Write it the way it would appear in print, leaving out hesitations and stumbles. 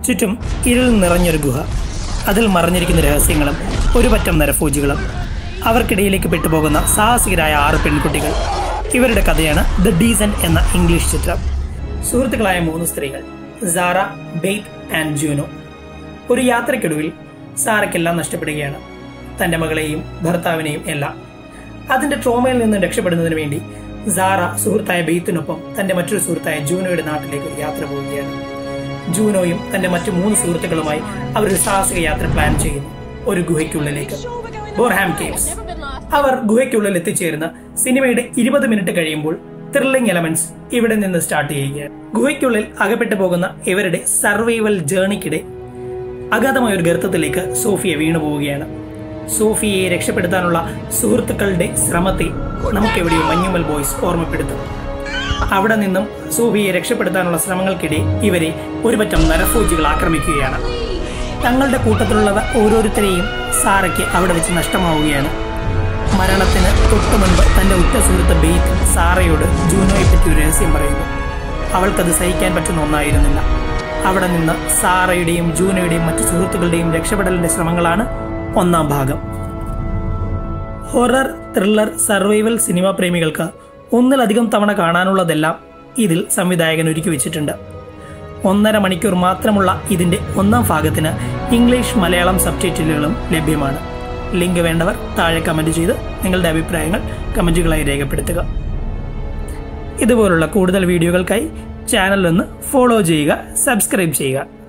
ചുറ്റും ഇരുൾ നിറഞ്ഞൊരു ഗുഹ. അതിൽ മറഞ്ഞിരിക്കുന്ന രഹസ്യങ്ങളും ഒരു പറ്റം നരഭോജികളും. അവർക്കിടയിലേക്ക് പെട്ടുപോകുന്ന സാഹസികരായ 6 പെൺകുട്ടികൾ. ഇവരുടെ കഥയാണ് ദ ഡീസന്റ് എന്ന ഇംഗ്ലീഷ് ചിത്രം. സുഹൃത്തുക്കളായ 3 സ്ത്രീകൾ, സാറ, ബെയ്ത്ത് ആൻഡ് ജൂനോ. ഒരു യാത്രയ്ക്കൊടുവിൽ സാറയ്ക്കെല്ലാം നഷ്ടപ്പെടുകയാണ്, തന്റെ മകളെയും ഭർത്താവിനെയും എല്ലാം. അതിന്റെ ട്രോമയിൽ നിന്ന് രക്ഷപ്പെടുന്നതിന് വേണ്ടി സാറ സുഹൃത്തായ ബെയ്ത്തിനൊപ്പം തന്റെ മറ്റൊരു സുഹൃത്തായ ജൂനോയുടെ നാട്ടിലേക്ക് ഒരു യാത്ര പോവുകയാണ്. ജൂനോയും തന്റെ മറ്റു 3 സുഹൃത്തുക്കളുമായി അവരൊരു സാഹസിക യാത്ര പ്ലാൻ ചെയ്യുന്നു, ഒരു ഗുഹയ്ക്കുള്ളിലേക്ക്, ബോർഹാം കേവ്സ്. അവർ ഗുഹയ്ക്കുള്ളിൽ എത്തിച്ചേരുന്ന സിനിമയുടെ 20 മിനിറ്റ് കഴിയുമ്പോൾ ത്രില്ലിംഗ് എലമെന്റ്സ് ഇവിടെ നിന്ന് സ്റ്റാർട്ട് ചെയ്യുകയാണ്. ഗുഹയ്ക്കുള്ളിൽ അകപ്പെട്ടു പോകുന്ന ഇവരുടെ സർവൈവൽ ജേർണിക്കിടെ അഗാധമായ ഒരു ഗർത്തത്തിലേക്ക് സോഫിയ വീണു പോവുകയാണ്. സോഫിയയെ രക്ഷപ്പെടുത്താനുള്ള സുഹൃത്തുക്കളുടെ ശ്രമത്തെ നമുക്കെവിടെയോ മഞ്ഞുമൽ ബോയ്സ് ഓർമ്മപ്പെടുത്തും. അവിടെ നിന്നും സോഫിയയെ രക്ഷപ്പെടുത്താനുള്ള ശ്രമങ്ങൾക്കിടെ ഇവരെ ഒരു പറ്റം നരഭോജികൾ ആക്രമിക്കുകയാണ്. തങ്ങളുടെ കൂട്ടത്തിലുള്ളവ ഓരോരുത്തരെയും സാറയ്ക്ക് അവിടെ വെച്ച് നഷ്ടമാവുകയാണ്. മരണത്തിന് തൊട്ടു മുൻപ് തന്റെ ഉറ്റ സുഹൃത്ത് ബെയ്ത്ത് സാറയോട് ജൂനോയെ പറ്റി ഒരു രഹസ്യം പറയുന്നു. അവൾക്കത് സഹിക്കാൻ പറ്റുന്ന ഒന്നായിരുന്നില്ല. അവിടെ നിന്ന് സാറയുടെയും ജൂനോയുടെയും മറ്റു സുഹൃത്തുക്കളുടെയും രക്ഷപ്പെടലിന്റെ ശ്രമങ്ങളാണ് 1-ാം ഭാഗം. ഹൊറർ, ത്രില്ലർ, സർവൈവൽ സിനിമാ പ്രേമികൾക്ക് ഒന്നിലധികം തവണ കാണാനുള്ളതെല്ലാം ഇതിൽ സംവിധായകൻ ഒരുക്കി വെച്ചിട്ടുണ്ട്. 1.5 മണിക്കൂർ മാത്രമുള്ള ഇതിന്റെ 1-ാം ഭാഗത്തിന് ഇംഗ്ലീഷ്, മലയാളം സബ്ടൈറ്റിലുകളും ലഭ്യമാണ്. ലിങ്ക് വേണ്ടവർ താഴെ കമന്റ് ചെയ്ത് നിങ്ങളുടെ അഭിപ്രായങ്ങൾ കമന്റുകളായി രേഖപ്പെടുത്തുക. ഇതുപോലുള്ള കൂടുതൽ വീഡിയോകൾക്കായി ചാനൽ ഒന്ന് ഫോളോ ചെയ്യുക, സബ്സ്ക്രൈബ് ചെയ്യുക.